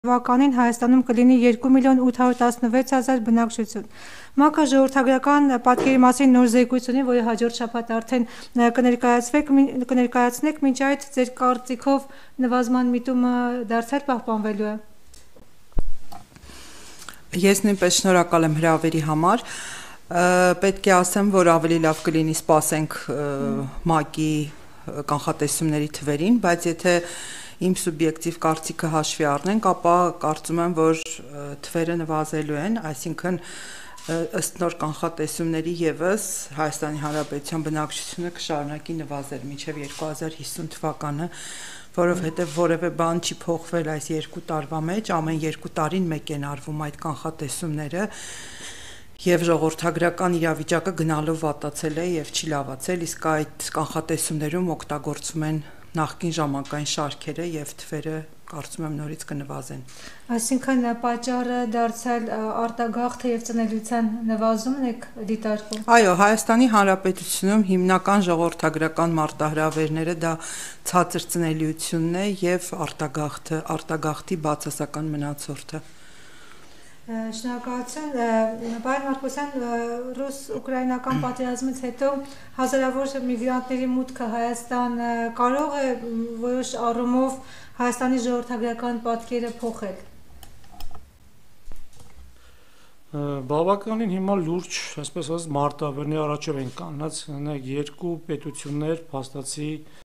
Թվականին Հայաստանում կլինի 2.816.000 բնակչություն։ ՄԱԿ-ը ժողովրդագրական պատկերի մասին նոր զեկույց ունի, որի հաջորդ շաբաթ արդեն կներկայացնեք, մինչ այդ ձեր կարծիքով նվազման միտումը դարձյալ պահպանվելու է։ Ես նույնպես շնորհակալ եմ հրավերի համար։ Պետք է ասեմ, որ ավելի լավ կլինի սպասենք ՄԱԿ-ի կանխատեսումների թվերին, բայց եթե իմ սուբյեկտիվ կարծիքը հաշվի առնենք, ապա կարծում եմ, որ թվերը նվազելու են, այսինքն ըստ նոր կանխատեսումների ևս Հայաստանի Հանրապետության բնակչությունը կշարունակի նվազել մինչև 2050 թվականը, որովհետև որևէ բան չի փոխվել այս 2 տարվա մեջ, ամեն 2 տարին մեկ են արվում այդ կանխատեսումները, եւ ժողովրդագրական իրավիճակը գնալով վատացել է եւ չի լավացել, իսկ այդ կանխատեսումներում օգտագործվում են նախկին ժամանակային շարքերը եւ թվերը կարծում եմ նորից կնվազեն։ Այսինքն պատճառը դարձյալ արտագաղթը եւ ծնելիության նվազումն եք դիտարկում։ Այո, Հայաստանի Հանրապետությունում հիմնական ժողովրդագրական մարտահրավերները դա ցածր ծնելիությունն է եւ արտագաղթի բացասական մնացորդը։ Շնորհակալություն, պարոն Մարկոսյան, ռուս-ուկրաինական պատերազմից հետո հազարավոր միգրանտների մուտքը Հայաստան կարող է որոշ առումով Հայաստանի ժողովրդագրական պատկերը փոխել։ Բավականին հիմա լուրջ, այսպես ասած, մարտավերների առաջով են կանգնած, երկու պետություններ փաստացի